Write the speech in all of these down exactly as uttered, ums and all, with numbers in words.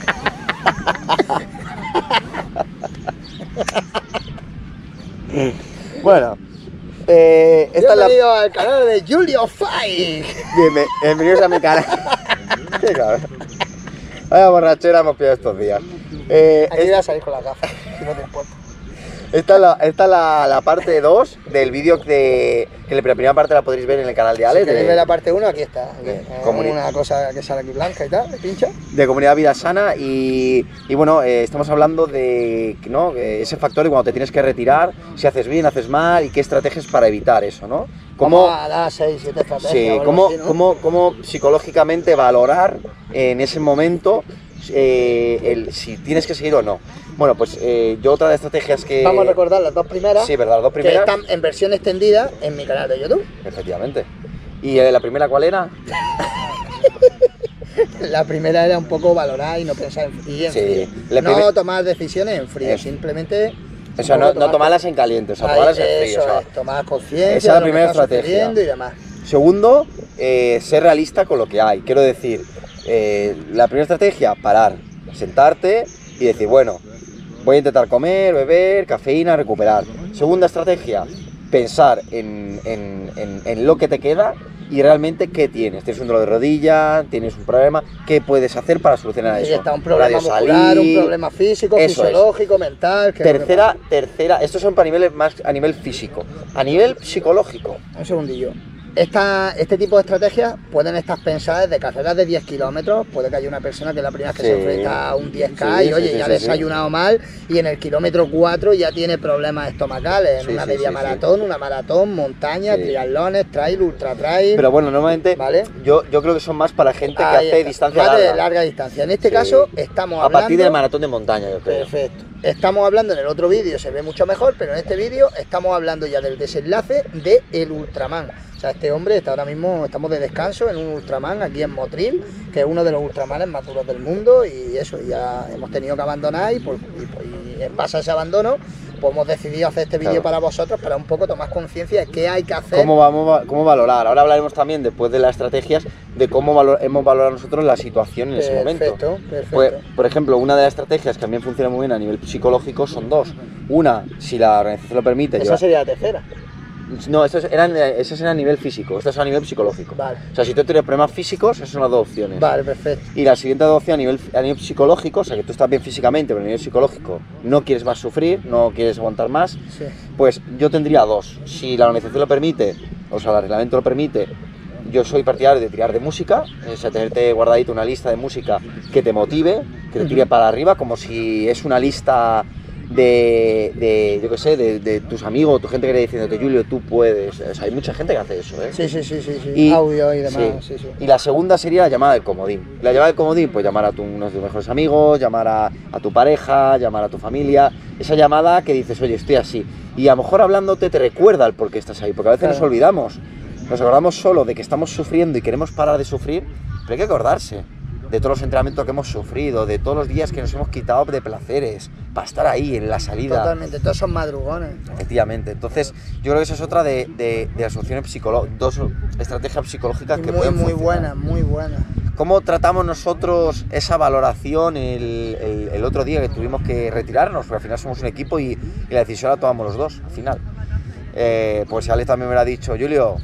Bueno, eh, esta Bienvenido es la... al canal de Julio Fai. Bienve- Bienvenidos a mi canal. Qué cabrón. Vaya borrachera hemos pillado estos días. Eh, Aquí es- voy a salir con las gafas, si no te importa. esta es la, esta es la, la parte dos del vídeo que, que la primera parte la podréis ver en el canal de Si Alex. queréis de- ver la parte uno, aquí está. Aquí. de Eh, comuni- una cosa que sale aquí blanca y tal, de pincha. de Comunidad Vida Sana y, y bueno, eh, estamos hablando de, ¿no?, eh, ese factor de cuando te tienes que retirar, si haces bien, haces mal y qué estrategias para evitar eso, ¿no? Cómo Cómo, a dar seis, siete estrategias. sí, o algo cómo, así, ¿no? cómo, cómo psicológicamente valorar en ese momento eh, el, si tienes que seguir o no. Bueno, pues eh, yo otra de las estrategias que... Vamos a recordar las dos primeras. Sí, ¿verdad? Las dos que primeras. están en versión extendida en mi canal de YouTube. Efectivamente. ¿Y eh, la primera cuál era? La primera era un poco valorar y no pensar en, y en Sí, frío. la No primer- tomar decisiones en frío, Eh. simplemente... O sea, un no, poco no tomar- tomarlas en caliente, o sea, Ahí, tomarlas en frío. eso o sea. es, tomar conciencia Esa es la de lo que primera está estrategia. sucediendo y demás. Segundo, eh, ser realista con lo que hay. Quiero decir, eh, la primera estrategia, parar, sentarte y decir, bueno, voy a intentar comer, beber, cafeína, recuperar. Segunda estrategia, pensar en, en- en- en lo que te queda y realmente qué tienes. Tienes un dolor de rodilla, tienes un problema, ¿qué puedes hacer para solucionar Ahí eso? está, un problema Radio muscular, salir. un problema físico, Eso es. fisiológico, mental... que es lo que Tercera, tercera, estos son para niveles más a nivel físico. A nivel psicológico, pasa. Un segundillo. Esta, este tipo de estrategias pueden estar pensadas de carreras de diez kilómetros. Puede que haya una persona que la primera vez que Sí. se enfrenta a un diez K Sí, y oye, sí, sí, ya ha sí, sí. desayunado mal y en el kilómetro cuatro ya tiene problemas estomacales. En Sí, una sí, media sí, maratón, una maratón, montaña, Sí. triatlones, trail, ultra trail. pero bueno, normalmente Vale. yo, yo creo que son más para gente que Ahí hace está. distancia Más de larga. larga distancia. En este Sí. caso estamos A hablando... partir del maratón de montaña, yo creo. Perfecto. Estamos hablando en el otro vídeo, se ve mucho mejor, pero en este vídeo estamos hablando ya del desenlace de el Ultraman. O sea, este hombre está ahora mismo, estamos de descanso en un Ultraman aquí en Motril, que es uno de los Ultramanes más duros del mundo, y eso, ya hemos tenido que abandonar y, por, y, por- y en base a ese abandono, pues hemos decidido hacer este vídeo Claro. para vosotros, para un poco tomar conciencia de qué hay que hacer. ¿Cómo, vamos, a- ¿Cómo valorar? Ahora hablaremos también, después de las estrategias, de cómo valo- hemos valorado nosotros la situación en ese momento. Perfecto, perfecto. Pues, por ejemplo, una de las estrategias que también funciona muy bien a nivel psicológico son dos. Una, si la organización lo permite, Esa llevar- sería la tercera. No, estos eran, esos eran a nivel físico, esto es a nivel psicológico. Vale. O sea, si tú tienes problemas físicos, esas son las dos opciones. Vale, perfecto. Y la siguiente opción a nivel, a nivel psicológico, o sea, que tú estás bien físicamente, pero a nivel psicológico no quieres más sufrir, no quieres aguantar más, Sí. pues yo tendría dos. Si la organización lo permite, o sea, el reglamento lo permite, yo soy partidario de tirar de música, o sea, tenerte guardadito una lista de música que te motive, que te tire para arriba, como si es una lista de, de yo qué sé, de, de tus amigos, tu gente que le diciéndote, Julio, tú puedes. O sea, hay mucha gente que hace eso, ¿eh? Sí, sí, sí, sí, sí. Y- Audio y demás. sí. Sí, sí. Y la segunda sería la llamada del comodín. La llamada del comodín, pues llamar a tu, uno de tus mejores amigos, llamar a, a tu pareja, llamar a tu familia. Esa llamada que dices, oye, estoy así. Y a lo mejor hablándote te recuerda el por qué estás ahí, porque a veces Claro. nos olvidamos. Nos acordamos solo de que estamos sufriendo y queremos parar de sufrir, pero hay que acordarse de todos los entrenamientos que hemos sufrido, de todos los días que nos hemos quitado de placeres, para estar ahí en la salida. Totalmente, todos son madrugones. Efectivamente. Entonces, yo creo que esa es otra de, de, de las opciones psicológicas, dos estrategias psicológicas Y que muy, pueden muy funcionar. buena, muy buena. ¿Cómo tratamos nosotros esa valoración el, el- el otro día que tuvimos que retirarnos? Porque al final somos un equipo y, y la decisión la tomamos los dos, al final. Eh, pues si Alex también me hubiera dicho, Julio,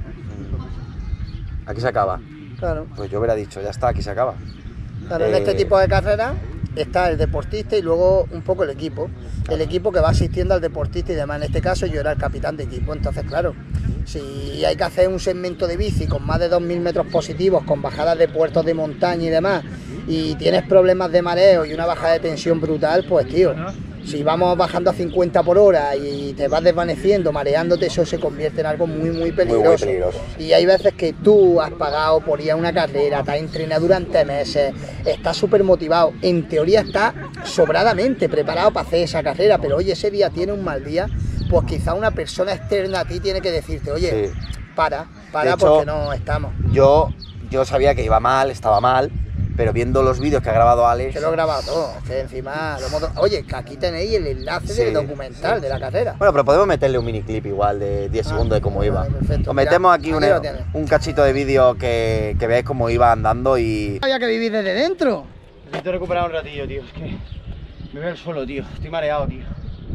aquí se acaba. Claro, Pues yo hubiera dicho, ya está, aquí se acaba. claro, en Eh, este tipo de carreras está el deportista y luego un poco el equipo. El equipo que va asistiendo al deportista y demás. En este caso yo era el capitán de equipo, entonces claro, si hay que hacer un segmento de bici con más de dos mil metros positivos, con bajadas de puertos de montaña y demás, y tienes problemas de mareo y una bajada de tensión brutal, pues tío, si vamos bajando a cincuenta por hora y te vas desvaneciendo, mareándote, eso se convierte en algo muy, muy peligroso. muy peligroso. Y hay veces que tú has pagado por ir a una carrera, te has entrenado durante meses, estás súper motivado, en teoría estás sobradamente preparado para hacer esa carrera, pero oye, ese día tiene un mal día, pues quizá una persona externa a ti tiene que decirte, oye, Sí. para, para De hecho, porque no estamos. Yo, yo sabía que iba mal, estaba mal, pero viendo los vídeos que ha grabado Alex... Que lo he grabado todo, es que encima lo hemos... Oye, que aquí tenéis el enlace Sí, del documental sí, de la carrera. Bueno, pero podemos meterle un miniclip igual de diez Ah, segundos de cómo vale, iba. perfecto. Os metemos Mira, aquí, aquí un, lo tienes. un cachito de vídeo que, que veáis cómo iba andando y... Había que vivir desde dentro. Necesito recuperar un ratillo, tío. Es que me veo el suelo, tío. Estoy mareado, tío.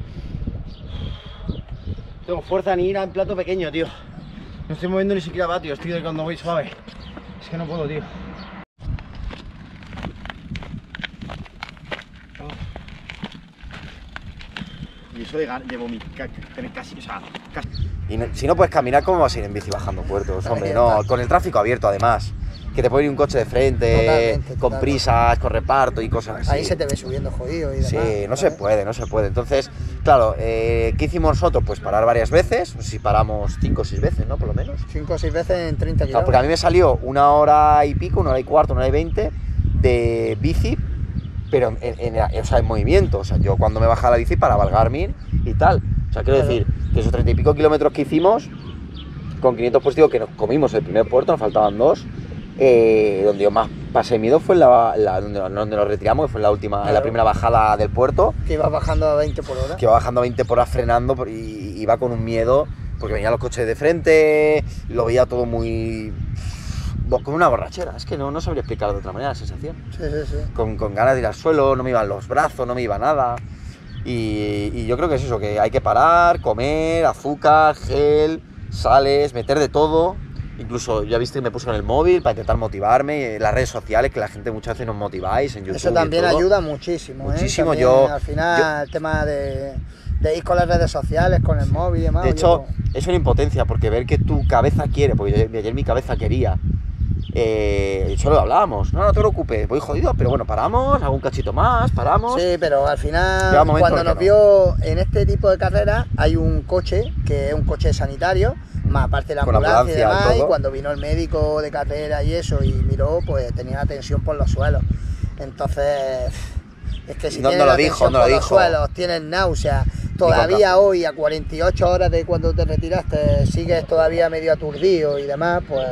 Tengo fuerza ni ir a un plato pequeño, tío. No estoy moviendo ni siquiera vatios, tío, de cuando voy suave. Es que no puedo, tío. Y eso de, de vomitar, tener casi, o sea, casi... Y no, si no puedes caminar, ¿cómo vas a ir en bici bajando puertos? Hombre, no, con el tráfico abierto además. Que te puede ir un coche de frente, Totalmente, con totalmente. prisas, con reparto y cosas así. Ahí se te ve subiendo jodido y demás. Sí, no se ¿sabes? puede, no se puede. Entonces, claro, eh, ¿qué hicimos nosotros? Pues parar varias veces, no sé si paramos cinco o seis veces, ¿no? Por lo menos. Cinco o seis veces en treinta Claro, kilómetros. porque a mí me salió una hora y pico, una hora y cuarto, una hora y veinte de bici, pero en, en, o sea, en movimiento. O sea, yo cuando me bajaba la bici paraba el Garmin y tal. O sea, quiero Claro. decir que esos treinta y pico kilómetros que hicimos, con quinientos positivos que nos comimos el primer puerto, nos faltaban dos, eh, donde yo más pasé miedo fue en la, la, donde, donde nos retiramos, que fue en la última, en la Claro. primera bajada del puerto, Que ibas bajando a veinte por hora. que iba bajando a veinte por hora frenando por- y iba con un miedo, porque venían los coches de frente, lo veía todo muy... como una borrachera, es que no, no sabría explicarlo de otra manera la sensación. Sí, sí, sí. Con, con ganas de ir al suelo, no me iban los brazos, no me iba nada. Y, y yo creo que es eso, que hay que parar, comer, azúcar, gel, sales, meter de todo. Incluso ya viste que me puse con el móvil para intentar motivarme, en las redes sociales, que la gente muchas veces nos motiváis en YouTube. Eso y también todo. ayuda muchísimo. Muchísimo, ¿eh? También, yo- Al final, el tema de, de ir con las redes sociales, con el móvil y demás. De oye, hecho, pues, es una impotencia, porque ver que tu cabeza quiere, porque yo- ayer mi cabeza quería, eh, solo hablábamos, no, no te preocupes, voy jodido, pero bueno, paramos, hago un cachito más, paramos. sí, pero al final, Llega un momento cuando en que nos no. vio en este tipo de carreras, hay un coche que es un coche sanitario, más aparte de la Con ambulancia, y ambulancia, demás, y todo. cuando vino el médico de carrera y eso, y miró, pues tenía la tensión por los suelos. Entonces, es que si No- tienes no lo la dijo, tensión no lo por los dijo. suelos, tienes náuseas, todavía café. hoy, a cuarenta y ocho horas de cuando te retiraste, sigues todavía medio aturdido y demás, pues,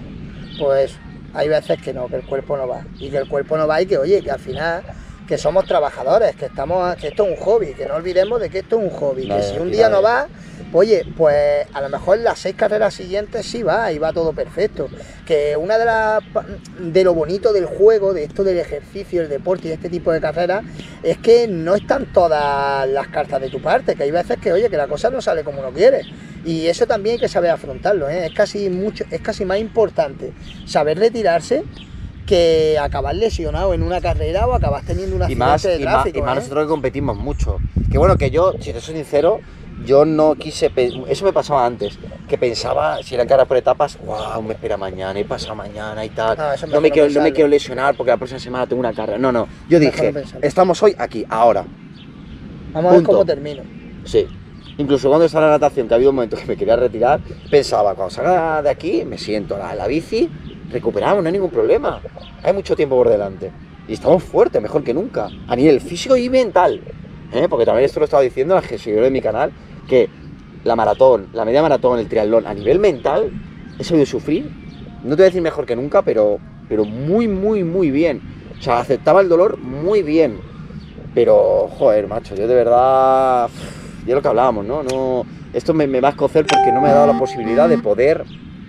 pues hay veces que no, que el cuerpo no va. Y que el cuerpo no va y que, oye, que al final, que somos trabajadores, que estamos, que esto es un hobby, que no olvidemos de que esto es un hobby, No, que si al un día final no es- va, oye, pues a lo mejor las seis carreras siguientes sí va y va todo perfecto. Que una de las pa- de lo bonito del juego, de esto del ejercicio, el deporte y de este tipo de carreras, es que no están todas las cartas de tu parte, que hay veces que, oye, que la cosa no sale como uno quiere. Y eso también hay que saber afrontarlo, ¿eh? Es casi mucho, es casi más importante saber retirarse que acabar lesionado en una carrera o acabar teniendo un Y accidente más, de y más, tráfico. y más ¿eh? nosotros que competimos mucho. Que bueno, que yo, si te soy sincero, yo no quise, pe- eso me pasaba antes, que pensaba, si eran carreras por etapas, wow, me espera mañana y pasa mañana y tal, Ah, eso no, me mejor quiero, no no me pensarlo. quiero lesionar porque la próxima semana tengo una carrera. No, no, yo Mejor dije, no pensarlo. estamos hoy aquí, ahora, Vamos a ver punto. cómo termino. sí. Incluso cuando estaba en la natación, que ha habido un momento que me quería retirar, pensaba, cuando salga de aquí, me siento a la, la bici, recuperamos, no hay ningún problema, hay mucho tiempo por delante. Y estamos fuertes, mejor que nunca, a nivel físico y mental. ¿eh? Porque también esto lo estaba diciendo a la seguidora de mi canal, que la maratón, la media maratón, el triatlón, a nivel mental, he sabido sufrir, no te voy a decir mejor que nunca, pero, pero muy, muy, muy bien. O sea, aceptaba el dolor muy bien. Pero, joder, macho, yo de verdad, ya es lo que hablábamos, ¿no? no esto me, me va a escocer porque no me ha dado la posibilidad de poder,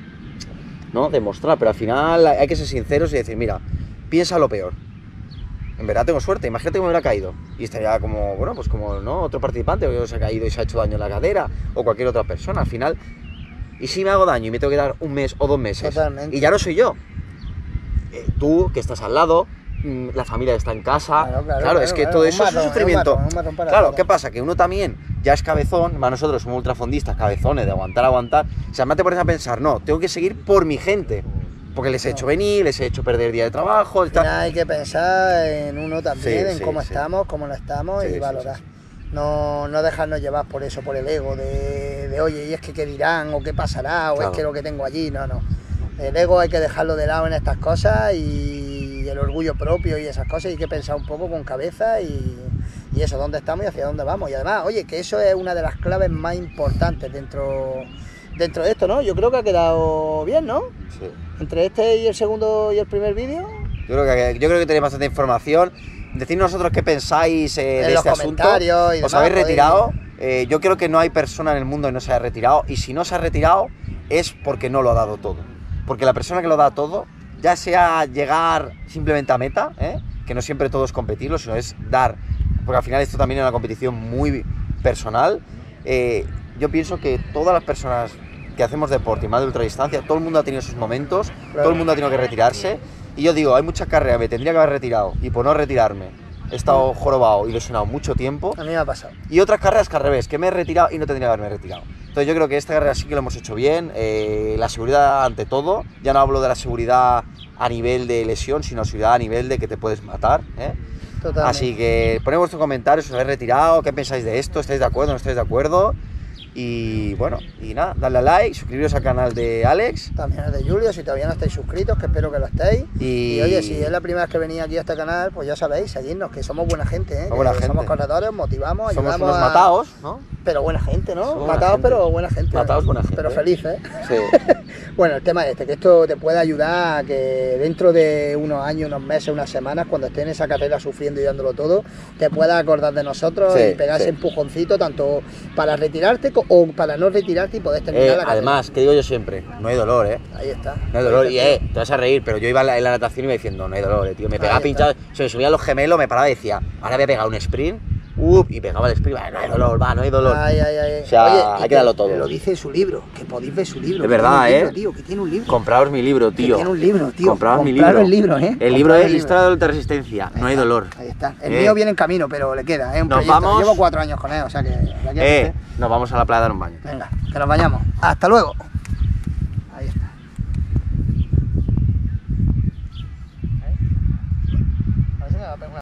¿no? Demostrar, pero al final hay que ser sinceros y decir, mira, piensa lo peor. En verdad tengo suerte, imagínate que me hubiera caído y estaría como, bueno, pues como, ¿no? Otro participante que se ha caído y se ha hecho daño en la cadera o cualquier otra persona, al final, y si me hago daño y me tengo que dar un mes o dos meses, Totalmente. y ya no soy yo, eh, tú que estás al lado, mm, la familia que está en casa, Claro, claro, claro, es claro, que claro, todo un eso es marrón, un un sufrimiento. marrón, un marrón para Claro, todos. ¿qué pasa? Que uno también ya es cabezón, más nosotros somos ultrafondistas, cabezones, de aguantar, aguantar, o sea, más te pones a pensar, no, tengo que seguir por mi gente, porque les he hecho venir, les he hecho perder día de trabajo, el Al tal. final hay que pensar en uno también, Sí, en sí, cómo sí. estamos, cómo no estamos Sí, y sí, valorar. sí, No, no dejarnos llevar por eso, por el ego, de, de, oye, y es que qué dirán, o qué pasará, o Claro. es que lo que tengo allí, no, no. El ego hay que dejarlo de lado en estas cosas y el orgullo propio y esas cosas, hay que pensar un poco con cabeza y, y eso, dónde estamos y hacia dónde vamos. Y además, oye, que eso es una de las claves más importantes dentro, dentro de esto, ¿no? Yo creo que ha quedado bien, ¿no? Sí. Entre este y el segundo y el primer vídeo. Yo creo que, yo creo que tenéis bastante información. Decidnos vosotros qué pensáis eh, En de los este asunto. comentarios y ¿Os demás, habéis podéis- retirado? Eh, yo creo que no hay persona en el mundo que no se haya retirado. Y si no se ha retirado, es porque no lo ha dado todo. Porque la persona que lo da todo, ya sea llegar simplemente a meta, ¿eh? que no siempre todo es competirlo, sino es dar, porque al final esto también es una competición muy personal. Eh, yo pienso que todas las personas que hacemos deporte y más de ultradistancia, todo el mundo ha tenido sus momentos, claro. todo el mundo ha tenido que retirarse, y yo digo, hay muchas carreras, me tendría que haber retirado, y por no retirarme, he estado jorobado y lesionado mucho tiempo. A mí me ha pasado. Y otras carreras que al revés, que me he retirado y no tendría que haberme retirado. Entonces yo creo que esta carrera sí que lo hemos hecho bien, eh, la seguridad ante todo, ya no hablo de la seguridad a nivel de lesión, sino seguridad a nivel de que te puedes matar, ¿eh? Totalmente. Así que poned vuestros comentarios, os habéis retirado, qué pensáis de esto, estáis de acuerdo, no estáis de acuerdo. Y bueno, y nada, dadle a like, suscribiros al canal de Alex. También es de Julio, si todavía no estáis suscritos, que espero que lo estéis. Y, y oye, si es la primera vez que venís aquí a este canal, pues ya sabéis, seguidnos, que somos buena gente, ¿eh? Buena gente. Somos corredores, motivamos, somos ayudamos unos a... matados, ¿no? Pero buena gente, ¿no? Somos Matados, buena pero buena gente. Matados, buena gente. Pero felices. Sí. Bueno, el tema es este, que esto te puede ayudar a que dentro de unos años, unos meses, unas semanas, cuando estés en esa carrera sufriendo y dándolo todo, te puedas acordar de nosotros sí, y pegar sí. ese empujoncito, tanto para retirarte o para no retirarte y poder terminar eh, la carrera. Además, que digo yo siempre, no hay dolor, ¿eh? Ahí está. No hay dolor, y eh, te vas a reír, pero yo iba en la, en la natación y iba diciendo, no hay dolor, eh, tío. Me pegaba pinchado, se me subían los gemelos, me paraba y decía, ahora voy a pegar un sprint. Uh, y pegaba el sprint, no hay dolor, va, no hay dolor. Ay, ay, ay. O sea, oye, hay que darlo todo. Lo dice en su libro, que podéis ver su libro. Es verdad, ¿eh? libro, tío, que tiene un libro. Compraos mi libro, tío. Que tiene un libro, tío. Compraos mi libro. libro. el libro, ¿eh? El libro Compraos es Historia de la Alta Resistencia, no hay dolor. Ahí está. El eh. mío viene en camino, pero le queda, ¿eh? Un nos proyecto. vamos. Llevo cuatro años con él, o sea que... Eh, nos vamos a la playa a dar un baño. Venga, que nos vayamos. Hasta luego.